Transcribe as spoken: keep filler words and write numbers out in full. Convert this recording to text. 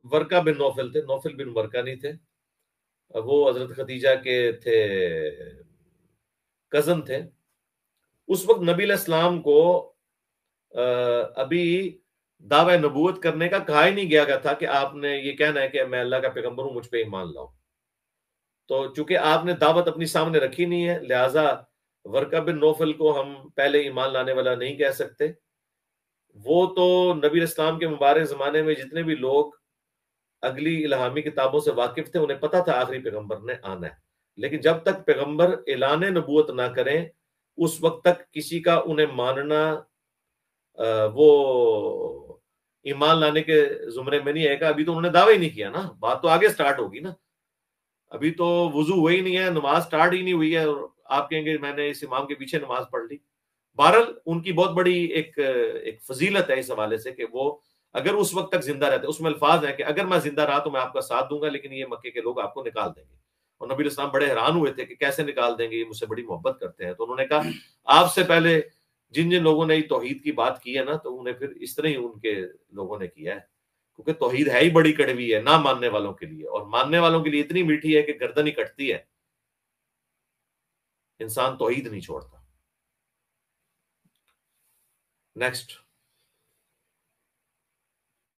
ورقہ بن نوفل تھے، نوفل بن ورقہ نہیں تھے، وہ حضرت خدیجہ کے تھے کزن تھے۔ اس وقت نبی علیہ السلام کو ابھی دعوی نبوت کرنے کا کہا ہی نہیں گیا گیا تھا کہ آپ نے یہ کہنا ہے کہ میں اللہ کا پیغمبر ہوں، مجھ پہ ایمان لاؤ۔ تو چونکہ آپ نے دعوت اپنی سامنے رکھی نہیں ہے، لہٰذا ورقہ بن نوفل کو ہم پہلے ایمان لانے والا نہیں کہہ سکتے۔ وہ تو نبی علیہ السلام کے مبارک زمانے میں جتنے بھی لوگ اگلی الہامی کتابوں سے واقف تھے، انہیں پتا تھا آخری پیغمبر نے آنا ہے، لیکن جب تک پیغمبر اعلان نبوت نہ کریں اس وقت تک کسی کا انہیں ماننا وہ ایمان لانے کے زمرے میں نہیں آئے گا۔ ابھی تو انہوں نے دعویٰ ہی نہیں کیا نا، بات تو آگے سٹارٹ ہوگی نا، ابھی تو وضو ہوئی نہیں ہے، نماز سٹارٹ ہی نہیں ہوئی ہے، اور آپ کہیں گے میں نے اس امام کے پیچھے نماز پڑھ لی۔ بہرحال ان کی بہت بڑی ایک ایک فضیلت ہے اس حوالے سے کہ وہ اگر اس وقت تک زندہ رہتے، اس میں الفاظ ہیں کہ اگر میں زندہ رہا تو میں آپ کا ساتھ دوں گا، لیکن یہ مکے کے لوگ آپ کو نکال دیں گے۔ اور نبی علیہ السلام بڑے حیران ہوئے تھے کہ کیسے نکال دیں گے، یہ مجھ سے بڑی محبت کرتے ہیں۔ تو انہوں نے کہا آپ سے پہلے جن جن لوگوں نے توحید کی بات کی ہے نا، تو انہیں پھر اس طرح ہی ان کے لوگوں نے کیا ہے، کیونکہ توحید ہے ہی بڑی کڑوی ہے نہ ماننے والوں کے لیے، اور ماننے والوں کے لیے اتنی میٹھی ہے کہ گردن ہی کٹتی ہے، انسان توحید نہیں چھوڑتا۔ نیکسٹ